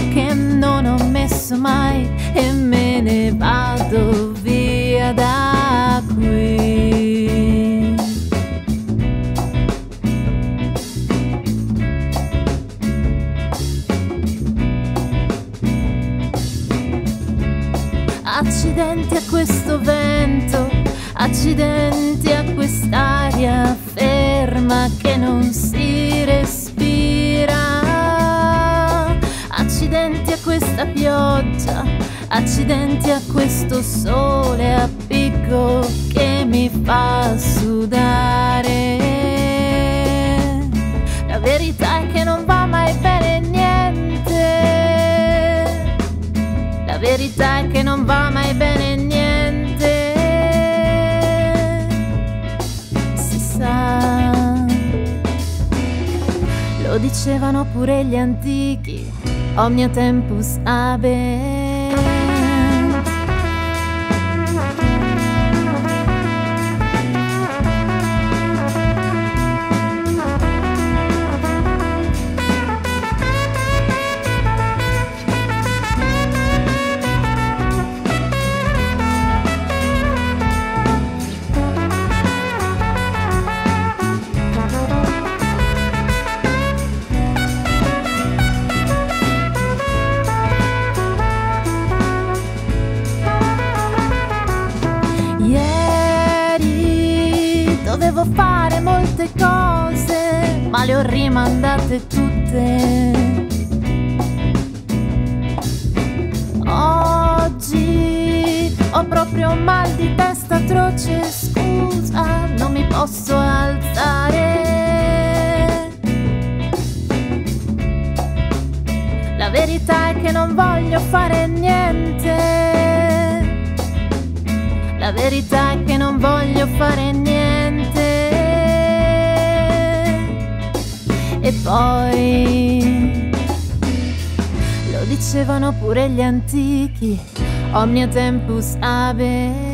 che non ho messo mai e me ne vado via da qui. Accidenti a questo vento, accidenti a quest'aria ferma che non si respira, accidenti a questa pioggia, accidenti a questo sole a picco che mi fa sudare. La verità è che non va mai bene niente, la verità è che non va mai bene niente. Si sa, lo dicevano pure gli antichi, omnia tempus habet. Ieri dovevo fare molte cose, ma le ho rimandate tutte. Oggi ho proprio un mal di testa atroce, scusa, non mi posso alzare. La verità è che non voglio fare niente, la verità è che non voglio fare niente. E poi lo dicevano pure gli antichi, omnia tempus habet.